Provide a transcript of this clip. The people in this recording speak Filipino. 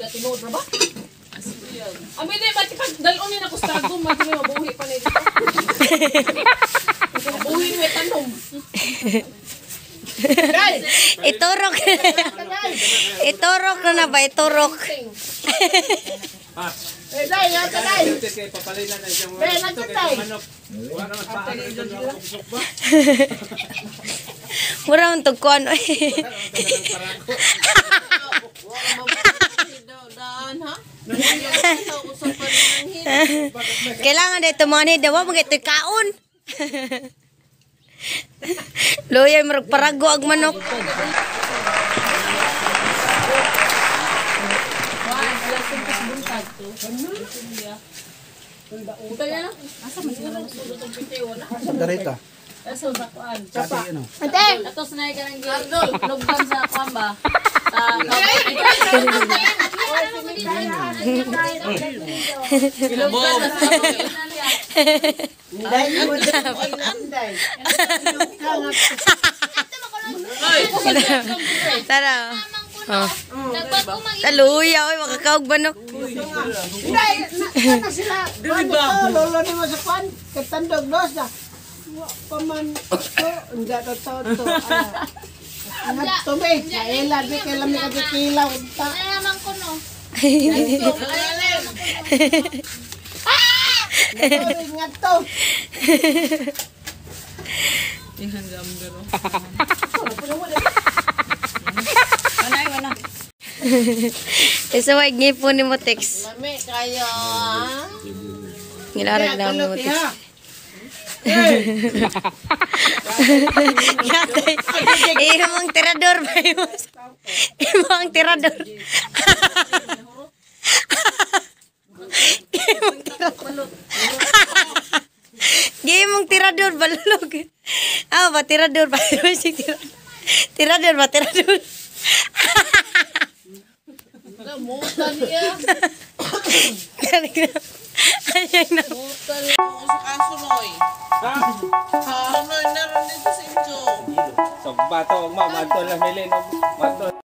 tinod na ba? Ami na ba pag dalonin ako sa tagom magmi mabuhi pa nito. Mabuhi mo tanom. Guys, Iturok. Iturok na ba? Iturok. eh dai, ya dai. Papalinan na siyang manok. Mura man tugkuan. Kailangan dito mga ni dawa mga ito'y kaon. Loya marag parago ag manok. Darita. Ate, Atos na ka nang lugban sa kamba. tara. Taluya, oy makakaog manok. Lolo ni mo sa kwan, katandog dos na. Paman to, enggak to. Angat to be, ela be kailan mi kapikilaw ta. Naman ko no. Ingat to. Isa wag ngipon ni mo text. Lami kayo. Nilarag na mo text. Imong tirador ba imong tirador. Imong tirador balog. Ah, ba tirador ba? Tirador ba tirador? Mutan niya. Ayan na. Mutan ko sa kasunoy. Kasunoy na rin dito sa inyo. So, bato, magmamantol na milin.